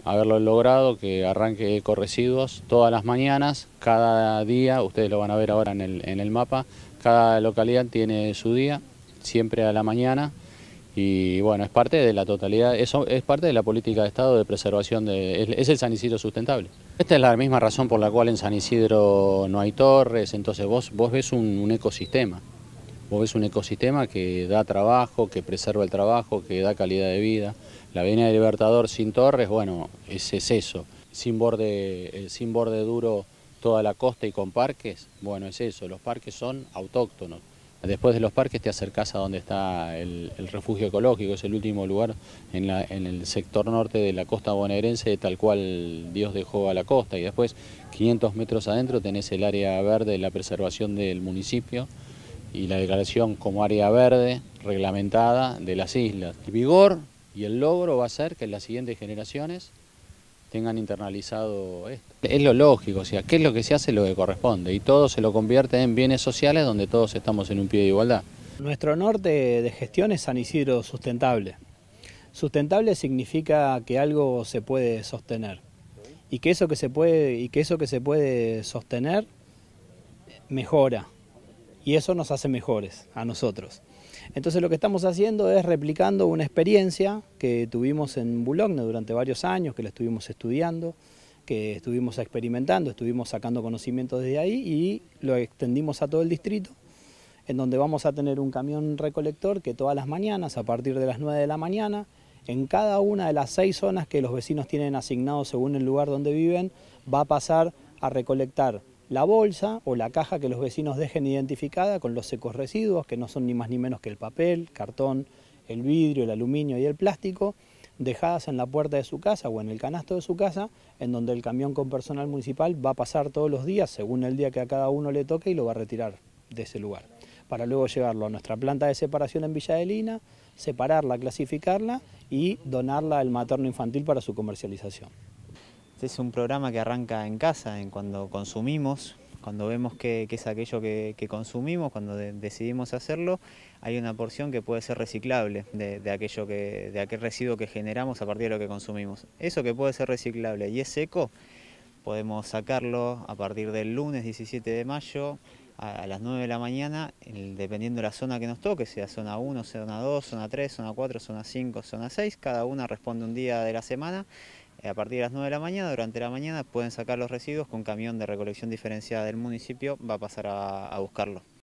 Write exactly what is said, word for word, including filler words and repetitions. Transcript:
haberlo logrado, que arranque Ecoresiduos todas las mañanas, cada día, ustedes lo van a ver ahora en el, en el mapa, cada localidad tiene su día, siempre a la mañana, y bueno, es parte de la totalidad, eso es parte de la política de Estado de preservación, de, es, es el San Isidro sustentable. Esta es la misma razón por la cual en San Isidro no hay torres, entonces vos, vos ves un, un ecosistema. Vos ves un ecosistema que da trabajo, que preserva el trabajo, que da calidad de vida. La Avenida del Libertador sin torres, bueno, es, es eso. Sin borde, eh, sin borde duro toda la costa y con parques, bueno, es eso. Los parques son autóctonos. Después de los parques te acercás a donde está el, el refugio ecológico, es el último lugar en, la, en el sector norte de la costa bonaerense, tal cual Dios dejó a la costa. Y después, quinientos metros adentro, tenés el área verde, la preservación del municipio, y la declaración como área verde reglamentada de las islas. El vigor y el logro va a ser que las siguientes generaciones tengan internalizado esto. Es lo lógico, o sea, ¿qué es lo que se hace? Lo que corresponde, y todo se lo convierte en bienes sociales donde todos estamos en un pie de igualdad. Nuestro norte de gestión es San Isidro Sustentable. Sustentable significa que algo se puede sostener, y que eso que se puede, y que eso que se puede sostener mejora. Y eso nos hace mejores a nosotros. Entonces lo que estamos haciendo es replicando una experiencia que tuvimos en Boulogne durante varios años, que la estuvimos estudiando, que estuvimos experimentando, estuvimos sacando conocimientos desde ahí y lo extendimos a todo el distrito, en donde vamos a tener un camión recolector que todas las mañanas, a partir de las nueve de la mañana, en cada una de las seis zonas que los vecinos tienen asignados según el lugar donde viven, va a pasar a recolectar la bolsa o la caja que los vecinos dejen identificada con los ecoresiduos, que no son ni más ni menos que el papel, cartón, el vidrio, el aluminio y el plástico, dejadas en la puerta de su casa o en el canasto de su casa, en donde el camión con personal municipal va a pasar todos los días, según el día que a cada uno le toque, y lo va a retirar de ese lugar, para luego llevarlo a nuestra planta de separación en Villa Adelina, separarla, clasificarla y donarla al materno infantil para su comercialización. Este es un programa que arranca en casa, en cuando consumimos, cuando vemos que, que es aquello que, que consumimos, cuando de, decidimos hacerlo, hay una porción que puede ser reciclable de, de, aquello que, de aquel residuo que generamos a partir de lo que consumimos. Eso que puede ser reciclable y es seco, podemos sacarlo a partir del lunes diecisiete de mayo a, a las nueve de la mañana, el, dependiendo de la zona que nos toque, sea zona uno, zona dos, zona tres, zona cuatro, zona cinco, zona seis, cada una responde un día de la semana. A partir de las nueve de la mañana, durante la mañana, pueden sacar los residuos con camión de recolección diferenciada del municipio, va a pasar a, a buscarlo.